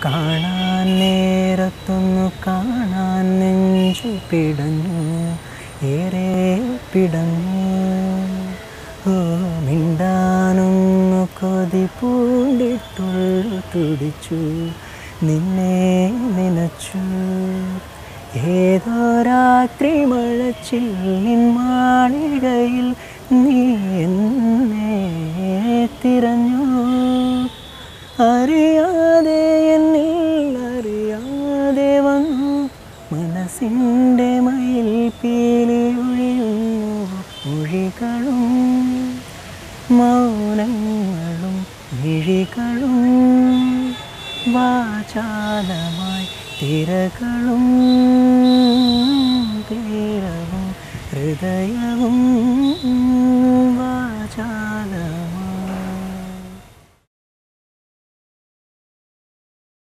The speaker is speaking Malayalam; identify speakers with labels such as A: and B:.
A: കാണാൻ നേരത്തൊന്നു കാണാൻ നെഞ്ചു പിടഞ്ഞു, ഏറെ പിടഞ്ഞു. ഓ മിണ്ടാനൊന്നു കൊതി പൂണ്ടിട്ടുള്ളു തുടിച്ചു, നിന്നെ നനച്ചു. ഏതോ രാത്രി മഴച്ചില്ലിൻ മാളികയിൽ നീ എന്നെ തിരഞ്ഞു. അറിയാതെ എന്നിൽ അറിയാതെ വന്നു, മനസ്സിൻ്റെ മയിൽ പീലി ഒഴിയുന്നു. മൊഴികളും മൗനങ്ങളും മിഴികളും വാചാലമായി തിരകളും തീരവും ഹൃദയവും വാചാലമായി.